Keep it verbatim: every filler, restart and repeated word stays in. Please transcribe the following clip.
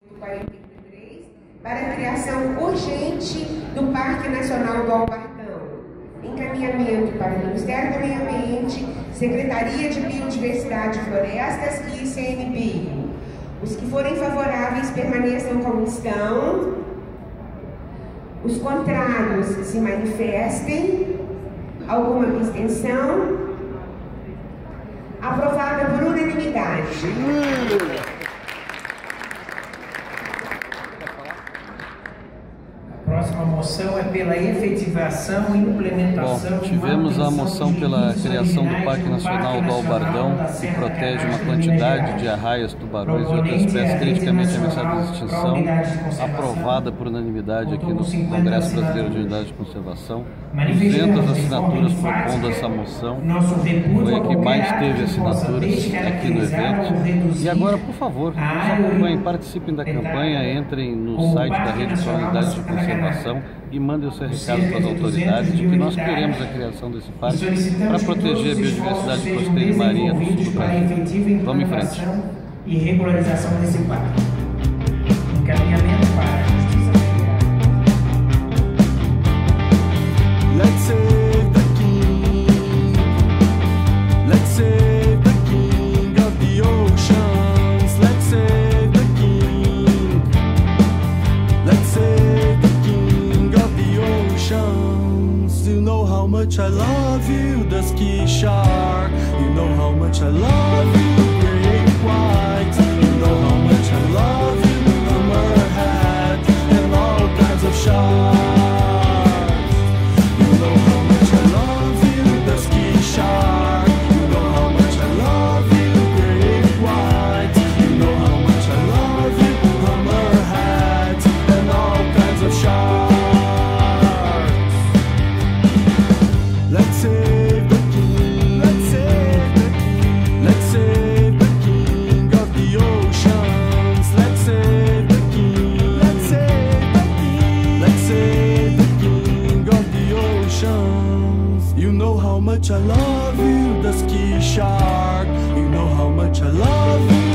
quarenta e três para a criação urgente do Parque Nacional do Albardão. Encaminhamento para o Ministério do Meio Ambiente, Secretaria de Biodiversidade e Florestas e I C M B I. Os que forem favoráveis permaneçam como estão. Os contrários se manifestem. Alguma abstenção? Aprovada por unanimidade. A próxima moção é pela efetivação e implementação. Bom, tivemos a moção pela criação do Parque Nacional do Albardão, que protege uma quantidade de arraias, tubarões e outras espécies criticamente ameaçadas de extinção, aprovada por unanimidade aqui no Congresso Brasileiro de Unidade de Conservação. duzentas assinaturas propondo essa moção. Foi a que mais teve assinaturas aqui no evento. E agora, por favor, nos acompanhem, participem da campanha, entrem no site da Rede para Unidade de Conservação e mandem o seu recado para as autoridades de que nós queremos a criação desse parque para proteger a biodiversidade costeira e marinha do sul do Brasil. Vamos em frente. E regularização desse parque. Encaminhamento para a Justiça Federal. Let's save the king. Let's save the king of the oceans. Let's save the king. Let's save the king of the oceans. You know how much I love you, the ski shark. You know how much I love you, great white. You know how much I love you, hammerhead, and all kinds of sharks. You know how much I love you, the ski shark. You know how much I love you.